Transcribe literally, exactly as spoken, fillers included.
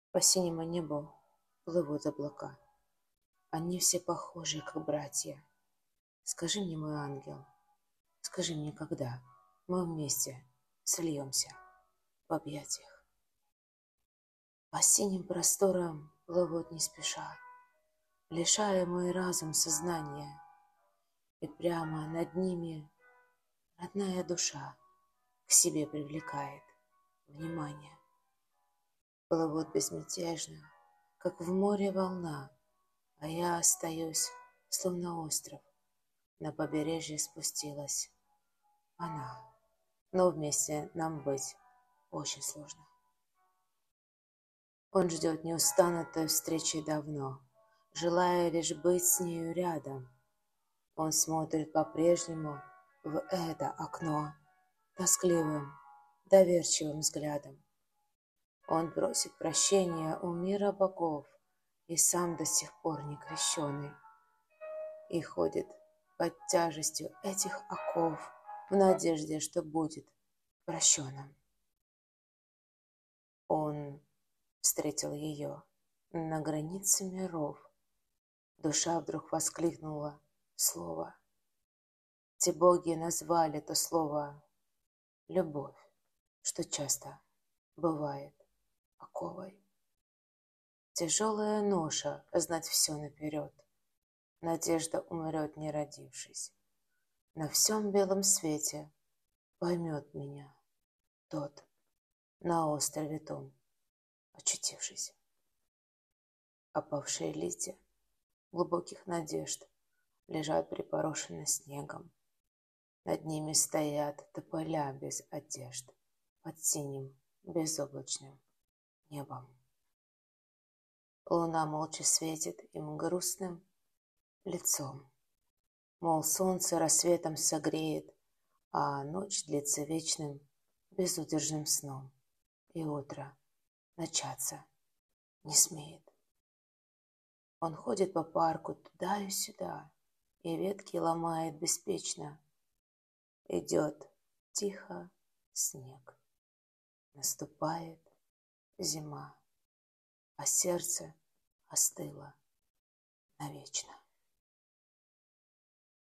По синему небу плывут облака. Они все похожи, как братья. Скажи мне, мой ангел, скажи мне, когда мы вместе сольемся в объятиях. По синим просторам плывут не спеша, лишая мой разум сознания, и прямо над ними родная душа к себе привлекает внимание. Плывут безмятежно, как в море волна, а я остаюсь, словно остров. На побережье спустилась она, но вместе нам быть очень сложно. Он ждет неустанно той встречи давно, желая лишь быть с нею рядом. Он смотрит по-прежнему в это окно тоскливым, доверчивым взглядом. Он просит прощения у мира богов и сам до сих пор не крещеный, и ходит под тяжестью этих оков в надежде, что будет прощенным. Он встретил ее на границе миров. Душа вдруг воскликнула слово. Те боги назвали то слово любовь, что часто бывает оковой. Тяжелая ноша знать все наперед. Надежда умрет, не родившись. На всем белом свете поймет меня тот, на острове том очутившись. Опавшие листья глубоких надежд лежат припорошены снегом. Над ними стоят тополя без одежд под синим безоблачным небом. Луна молча светит им грустным лицом, мол, солнце рассветом согреет, а ночь длится вечным безудержным сном, и утро начаться не смеет. Он ходит по парку туда и сюда, и ветки ломает беспечно. Идет тихо снег, наступает зима, а сердце остыло навечно.